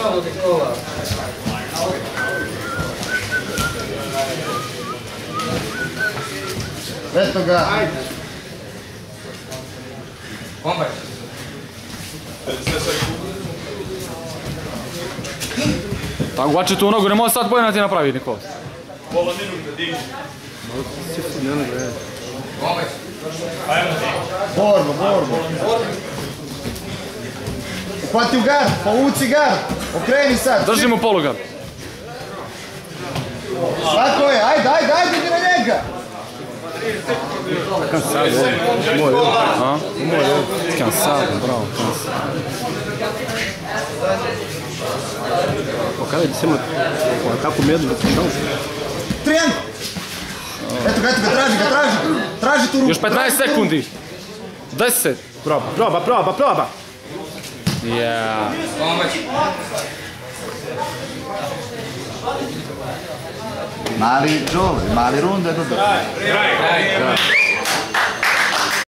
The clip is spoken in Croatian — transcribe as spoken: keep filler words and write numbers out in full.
Bravo Nikola. Eto ga. Kombaj. Tako bače tu nogu, ne može sad pojena ti napravi, Nikola. Pola minuta, digni. Malo si fud, ne nego je. Kombaj. Ajmo ti. Borba, borba. Upati u gard, povuci gard. Okreni sad. Drži mu polugard. Tako je, ajde, ajde, ajde, idi na njega. Cansado, moj, a? Moj, cansado, bravo, cansado. O cara de cima, tá com medo do chão. Treino! Eto ga, eto ga, traži ga, traži ga. Traži tu ruku. Još petnaest sekundi. deset. Proba, proba, proba, proba. Ja. Kombaj. Mali Đole, mali Runda je dobro. Kraj, kraj.